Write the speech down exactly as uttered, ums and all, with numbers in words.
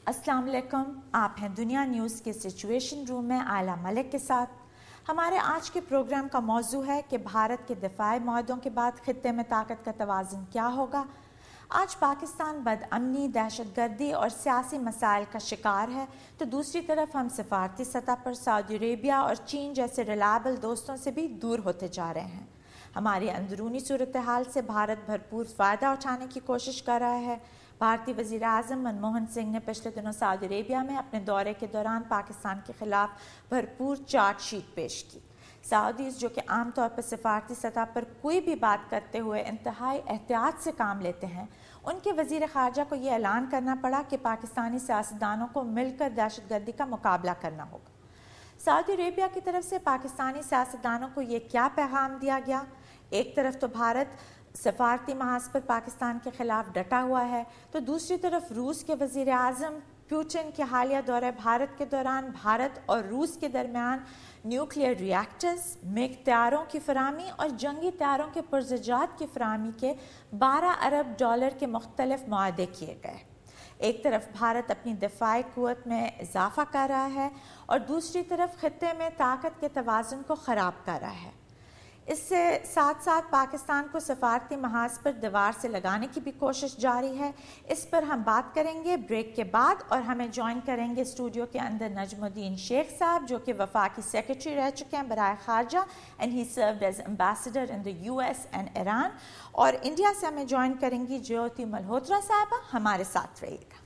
अस्सलाम वालेकुम। आप हैं दुनिया न्यूज़ के सिचुएशन रूम में आयला मलिक के साथ। हमारे आज के प्रोग्राम का मौजू है कि भारत के दिफाई मुआहदों के बाद खित्ते में ताकत का तवाज़ुन क्या होगा। आज पाकिस्तान बदअमनी, दहशतगर्दी और सियासी मसाइल का शिकार है, तो दूसरी तरफ हम सिफारती सतह पर सऊदी अरेबिया और चीन जैसे रिलायबल दोस्तों से भी दूर होते जा रहे हैं। हमारी अंदरूनी सूरत हाल से भारत भरपूर फ़ायदा उठाने की कोशिश कर रहा है। भारतीय वज़ीर आज़म मनमोहन सिंह ने पिछले दिनों सऊदी अरेबिया में अपने दौरे के दौरान पाकिस्तान के खिलाफ भरपूर चार्जशीट पेश की। सऊदीज़, जो कि आमतौर पर सिफारती सतह पर कोई भी बात करते हुए इंतहाई एहतियात से काम लेते हैं, उनके वज़ीर ख़ारजा को यह ऐलान करना पड़ा कि पाकिस्तानी सियासतदानों को मिलकर दहशतगर्दी का मुकाबला करना होगा। सऊदी अरेबिया की तरफ से पाकिस्तानी सियासतदानों को ये क्या पैगाम दिया गया? एक तरफ तो भारत सफारती महाज पर पाकिस्तान के खिलाफ डटा हुआ है, तो दूसरी तरफ रूस के वज़ीर आज़म पुतिन के हालिया दौरे भारत के दौरान भारत और रूस के दरमियान न्यूक्लियर रिएक्टर्स, मिग तैयारों की फरामी और जंगी तैयारों के पुरज़जात की फरामी के बारह अरब डॉलर के मुख्तलिफ मुआहदे किए गए। एक तरफ भारत अपनी दिफाई कुव्वत में इजाफा कर रहा है और दूसरी तरफ खित्ते में ताकत के तवाज़ुन को ख़राब कर रहा है। इससे साथ साथ पाकिस्तान को सफारती महाज पर दीवार से लगाने की भी कोशिश जारी है। इस पर हम बात करेंगे ब्रेक के बाद, और हमें ज्वाइन करेंगे स्टूडियो के अंदर नजमुद्दीन शेख साहब, जो कि वफाकी सेक्रेटरी रह चुके हैं बराए खारजा, and he served as ambassador in the US and Iran. और इंडिया से हमें ज्वाइन करेंगी ज्योति मल्होत्रा साहबा। हमारे साथ रहिएगा।